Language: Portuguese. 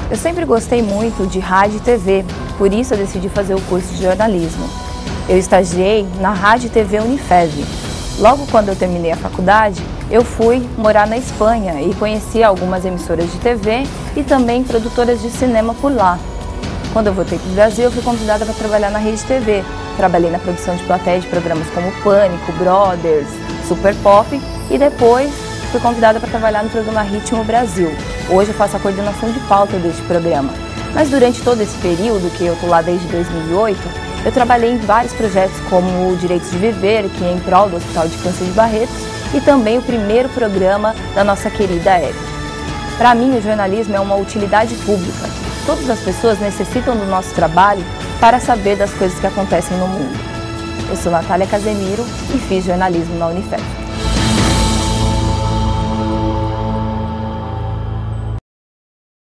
Eu sempre gostei muito de rádio e TV, por isso eu decidi fazer o curso de jornalismo. Eu estagiei na Rádio e TV Unifev. Logo quando eu terminei a faculdade, eu fui morar na Espanha e conheci algumas emissoras de TV e também produtoras de cinema por lá. Quando eu voltei para o Brasil, eu fui convidada para trabalhar na Rede TV. Trabalhei na produção de plateia de programas como Pânico, Brothers, Super Pop e depois fui convidada para trabalhar no programa Ritmo Brasil. Hoje eu faço a coordenação de pauta deste programa. Mas durante todo esse período, que eu estou lá desde 2008, eu trabalhei em vários projetos como o Direitos de Viver, que é em prol do Hospital de Câncer de Barretos, e também o primeiro programa da nossa querida Hebe. Para mim, o jornalismo é uma utilidade pública. Todas as pessoas necessitam do nosso trabalho para saber das coisas que acontecem no mundo. Eu sou Natália Casemiro e fiz jornalismo na Unifev.